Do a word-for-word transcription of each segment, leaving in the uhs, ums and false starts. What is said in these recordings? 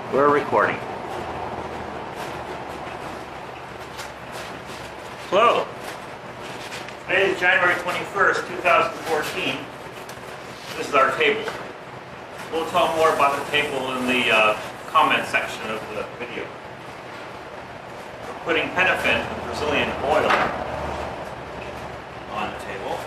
We're recording. Hello. Today is January twenty-first, two thousand fourteen. This is our table. We'll talk more about the table in the uh, comment section of the video. We're putting Penafin, Brazilian oil, on the table.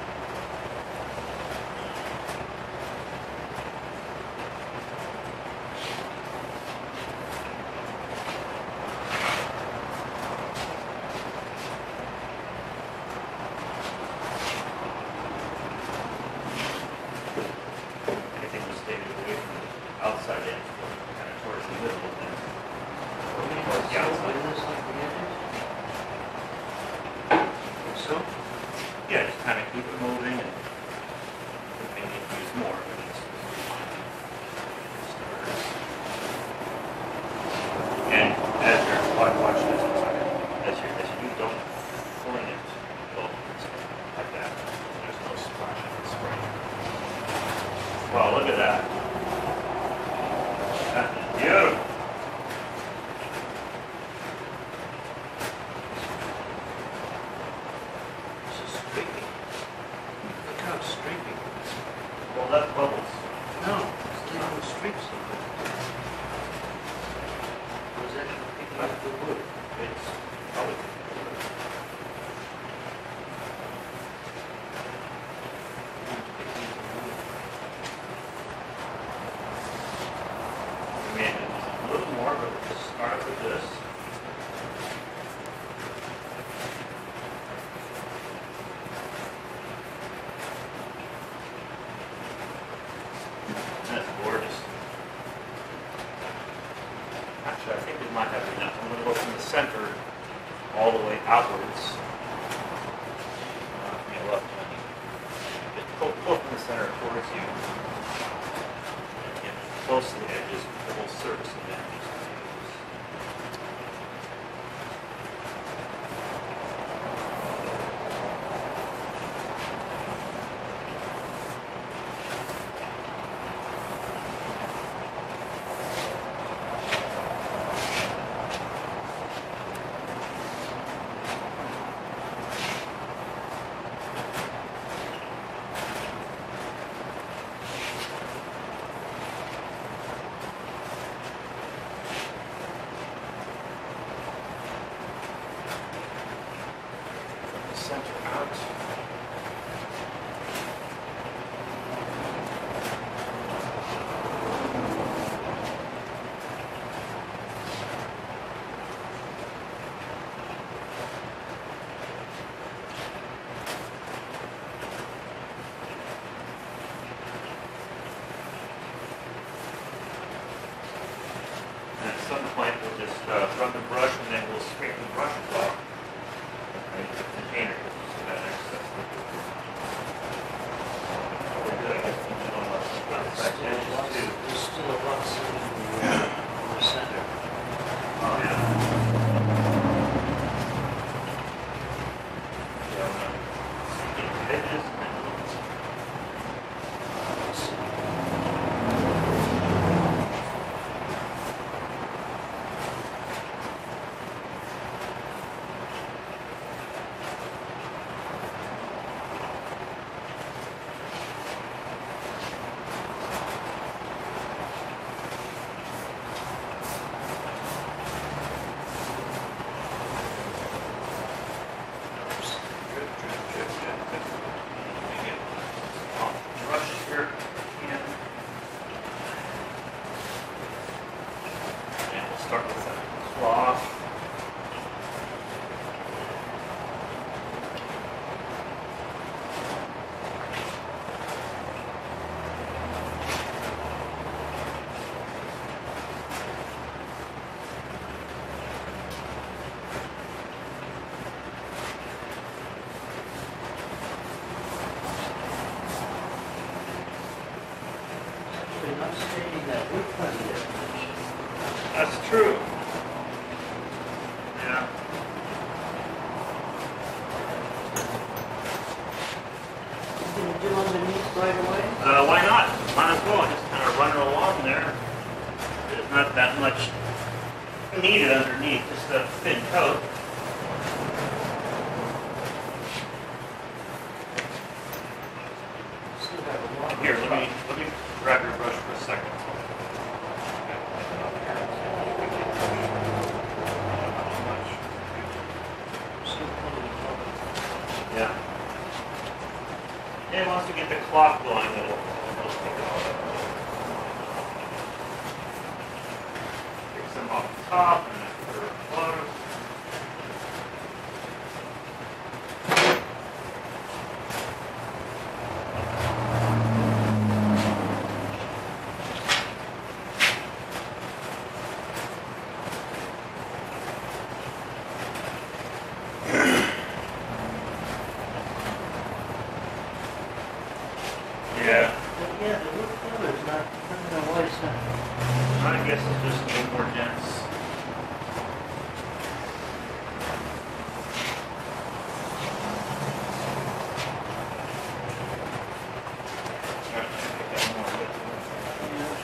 Outside in, kind of towards the middle of it. Towards the outside. So? Yeah, just kind of keep it moving and we may need to use more. But it's and as you're watch, watch this a second. As you as you do, don't fling it like that. There's no splash in the spray. Wow, look at that. Beautiful. This is streaky. Look how it's streaky. Well, that's bubbles. No, it's leaving streaks of it. Or is that picking up the wood? It's probably. I mean, a little more, but we'll just start with this. That's gorgeous. Actually, I think we might have enough. I'm going to go from the center all the way outwards. Uh, give me a left hand. Just pull, pull from the center towards you. And get close to the edges, the whole surface of the edges. Center out. And at some point we'll just uh, rub the brush and then we'll scrape the brush off. Right, the container. So that excess liquid. We're good. I guess we don't want to run There's back still a edges lot, too. there's still a lot sitting in the, uh, in the center. Oh yeah. Yeah, we're not getting edges and then Let's see. Drip, drip, drip, drip. we get off the brush here again. And we'll start with the cloth. Actually, not stating that we're plenty of That's true. Yeah. do underneath right away? Uh, why not? Might as well. Just kind of run it along there. There's not that much needed underneath, just a thin coat. Still have a lot. Here, let me, let me grab your brush for a second. Still plenty of color. Yeah. And once we get the cloth going, it'll, it'll take it off. Take some off the top and then put it on the bottom. Yeah, But yeah, the wood color's not, I don't know why it's not. I guess it's just a little more dense. Alright, let me pick up more of it. Yeah.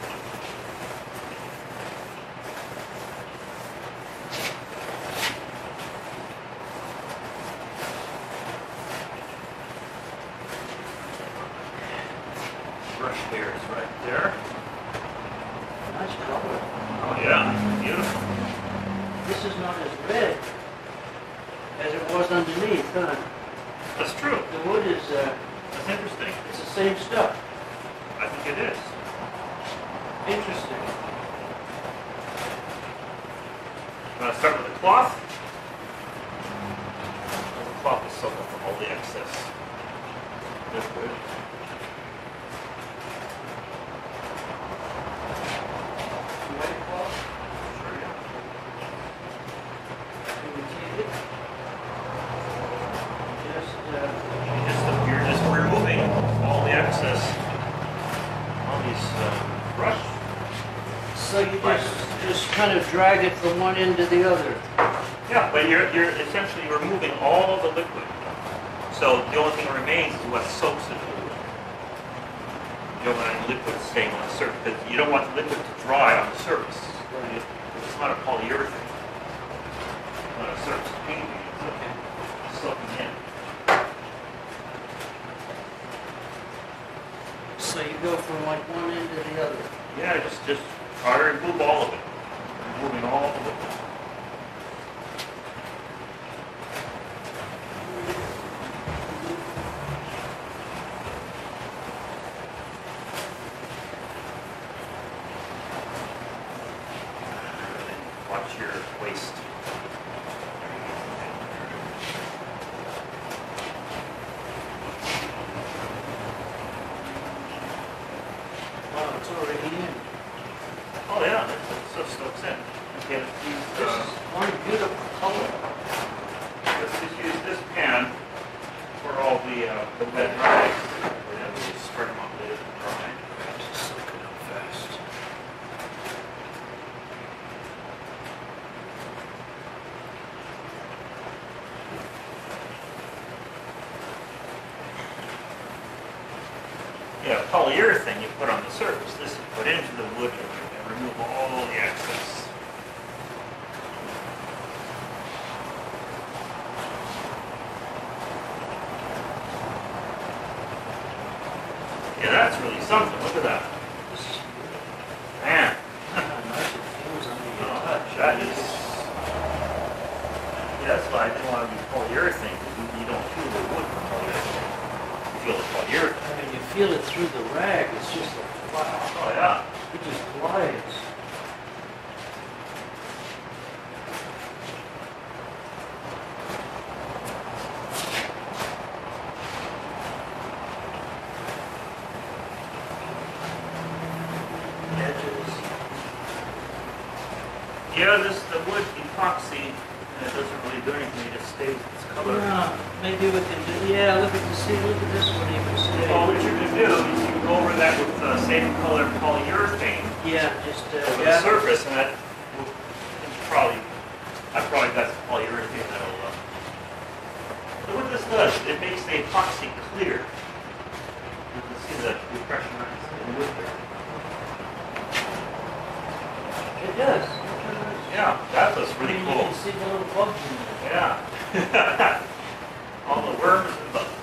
Brush here is right there. Nice color. Oh yeah, beautiful. This is not as red as it was underneath, huh? That's true. The wood is, uh, That's interesting. it's the same stuff. I think it is. Interesting. You want to start with the cloth? The cloth will soak up all the excess. That's good. White cloth, Sure, yeah. can we take it? Just, uh, You just, you're just removing all the excess on these uh, brush. so you just, just kind of drag it from one end to the other. Yeah, but you're, you're essentially removing all the liquid. So the only thing that remains is what soaks into the wood. You don't want any liquid staying on the surface, because you don't want the liquid to dry on the surface. It's not a polyurethane. It's not a surface painting, it's Okay. a soaking in. So you go from like one end to the other. Yeah, just, just try to remove all of it. Removing all the liquid. Watch your waist. Wow, it's already in. Oh yeah, that that stuff soaks in. Okay, let's use, This uh, is one beautiful color. let's just use this pan for all the, uh, the wet rags. We're gonna just spread them on the dry. Just soak it up fast. Yeah, polyurethane you put on the surface. This you put into the wood and remove all the excess. Yeah, that's really something. Look at that. This is beautiful. Man, How nice it feels under your oh, touch. that is. Yeah, that's why I didn't want to be polyurethane, because you, you don't feel the wood from polyurethane. You feel the polyurethane. I mean, you feel it through the rag. It's just like, wow. Oh yeah. It just glides. Edges. Yeah, this the wood epoxy. uh, It doesn't really do anything. It just stays its color. Yeah, maybe we can do, yeah, look at the, see, look at this one even Well, what stay. you can do is you can go over that with the same color polyurethane Yeah, just, uh, over the yeah. surface, and that will it's probably, I probably got some polyurethane that'll. Uh, so what this does, it makes the epoxy clear. You can see the depression in the wood there. it does. Yeah, that was really You cool. can see the little bugs in there. Yeah. All the worms and bugs.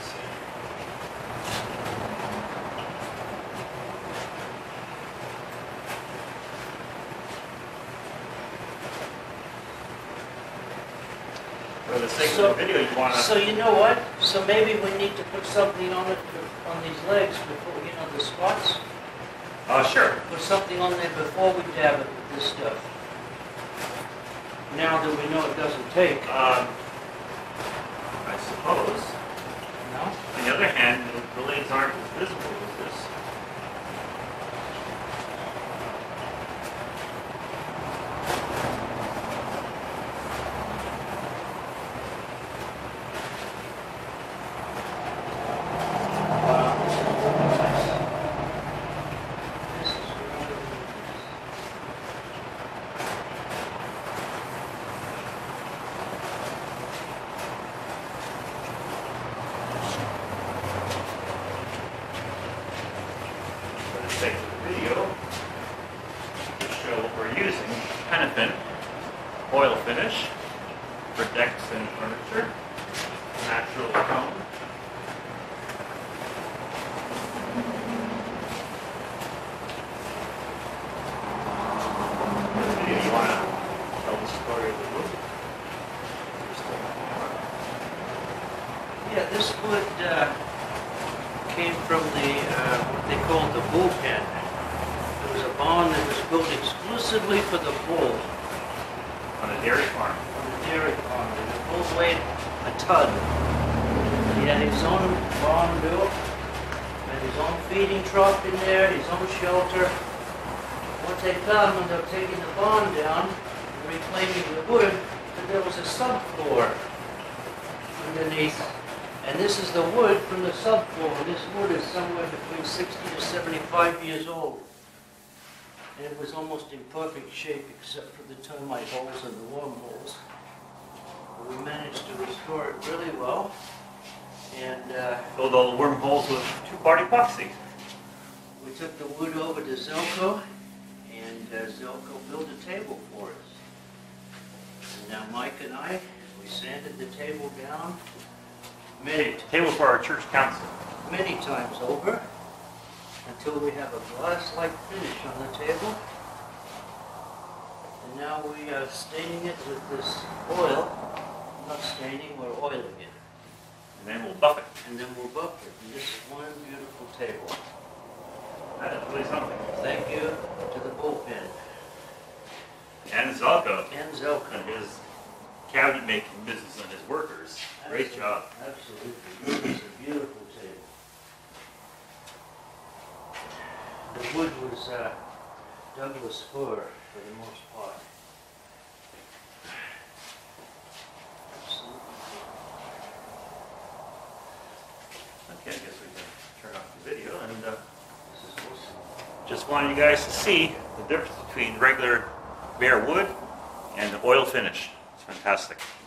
For the sake So- of the video, you want to... So you know what? So maybe we need to put something on it, on these legs before, you know, the spots? Uh, sure. Put something on there before we dab it with this stuff. Now that we know it doesn't take. Um, I suppose. No? On the other hand, the, the legs aren't as visible as this. Wow, this is really nice. This is really nice. For the sake of the video, to show what we're using, Pennafin oil finish for decks and furniture, natural tone. For the video, you want to tell the story of the wood? Yeah, this wood uh, came from the, uh, what they called the bullpen. It was a barn that was built exclusively for the bull On a dairy farm. on the dairy farm. The bull weighed a ton. He had his own barn built, and his own feeding trough in there, his own shelter. What they found when they were taking the barn down and reclaiming the wood, that there was a subfloor underneath. And this is the wood from the subfloor. This wood is somewhere between sixty to seventy-five years old. And it was almost in perfect shape except for the termite holes and the worm holes. But we managed to restore it really well. And uh, Filled all the wormholes with two-part epoxy. we took the wood over to Zelco, and uh, Zelco built a table for us. And now Mike and I, we sanded the table down many, Table for our church council. many times over until we have a glass-like finish on the table. And now we are staining it with this oil. Not staining, we're oiling it. And then we'll buff it. And then we'll buff it. And this is one beautiful table. That is really something. Thank you to the bullpen And Zelko and Zelco. and his cabinet making business and his workers. Great job. Absolutely. This is a beautiful table. The wood was uh, Douglas fir for the most part. Absolutely. Okay, I guess we can turn off the video and uh, This is awesome. just wanted you guys to see the difference between regular bare wood and the oil finish. It's fantastic.